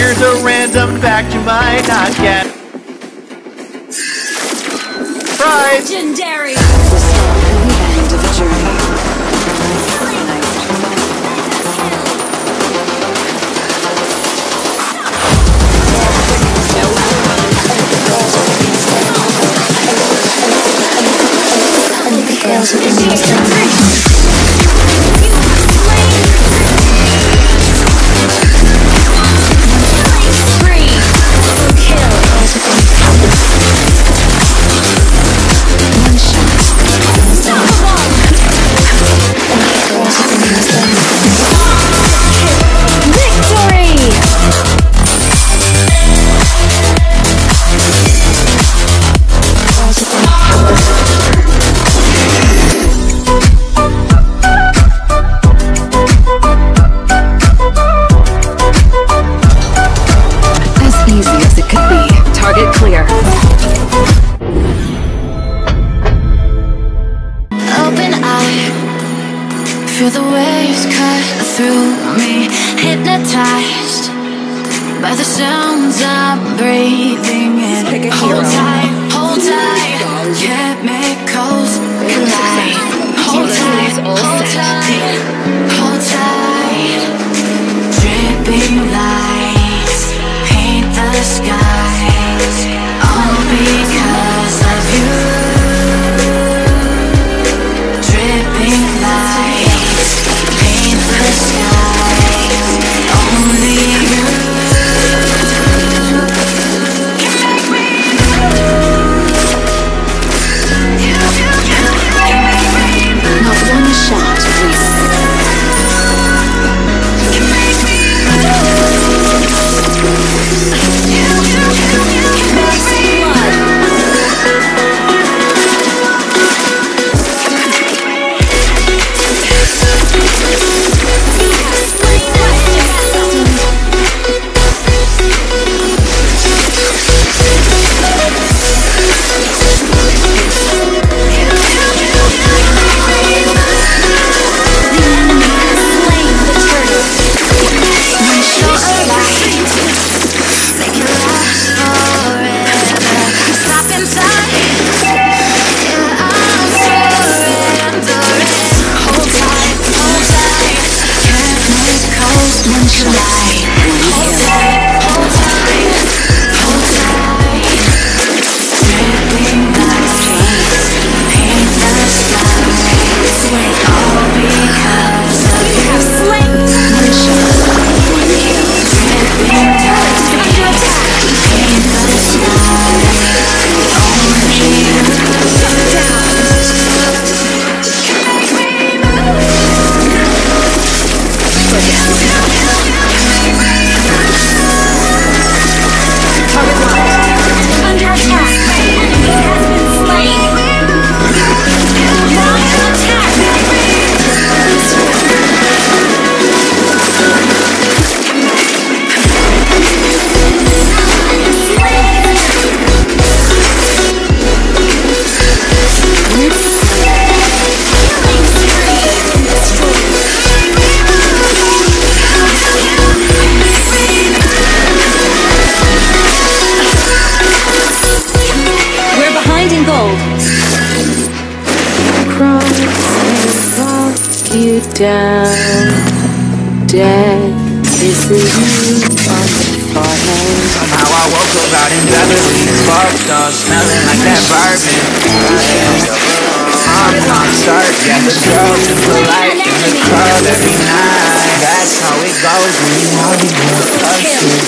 Here's a random fact you might not get. Surprise! Legendary! The start and the end of a journey. Girls with the most feel the waves cut through me, hypnotized by the sounds I'm breathing in. Hold tight, chemicals collide. Hold tight, hold tight, hold tight. Dripping lights paint the skies, all because of you. Dripping lights paint the skies, only you. not one shot, please. Down, dead, this is you on the forehead. Somehow I woke up out in Beverly, fucked up, smelling like that bourbon. I'm not start, yeah, the girls are polite in the club every night. That's how it goes when you know you want to touch it.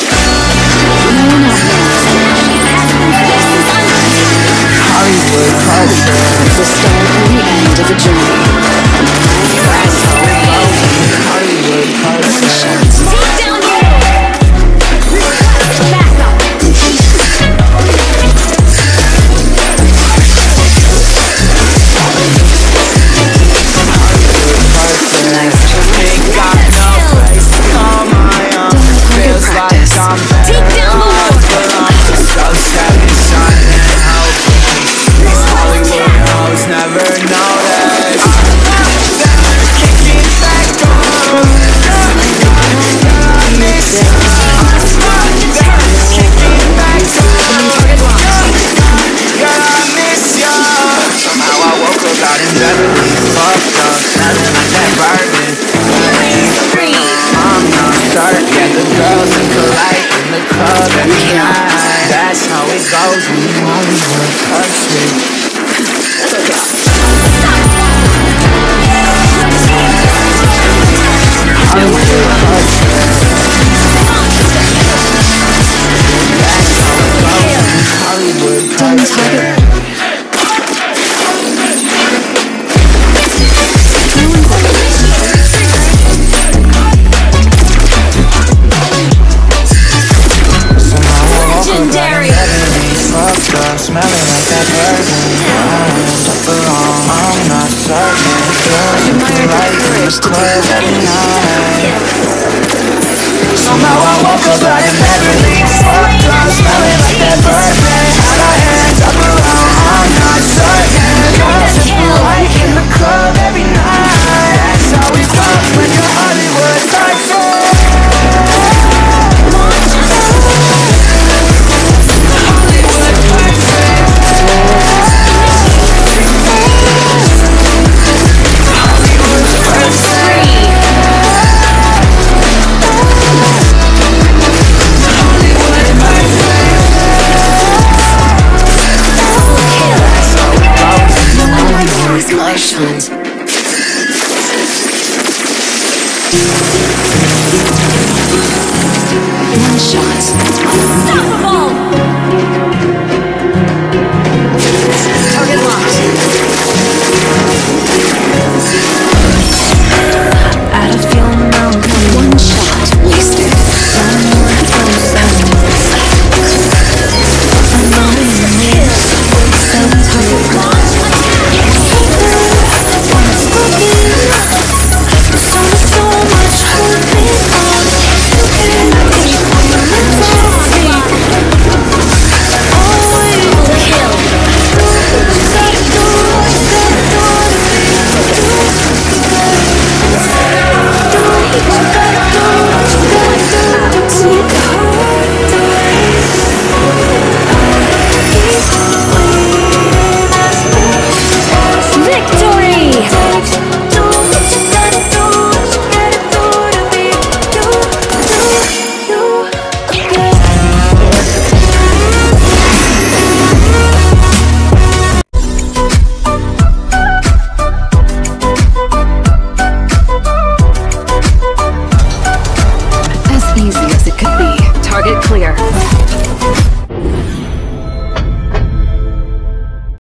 Hollywood culture, the start and the end of a journey. that's how it goes when you Hollywood culture. Deep down here! Request backup! Ain't got no place to call my own. Feels like I'm Deep down below! so savage, son, and hoping these Hollywood hoes never notice. Kick it back on. I miss you. Legendary. Fucked up, smelling like that burden. Up alone, I'm not certain. Feels like in the club every night. Somehow I woke up out of Beverly. Fucked up, smelling like that burden. Out of hands, up around, I'm not certain. Feels like in the club every night. That's how we fuck when you're Hollywood perfect. One shot. Unstoppable.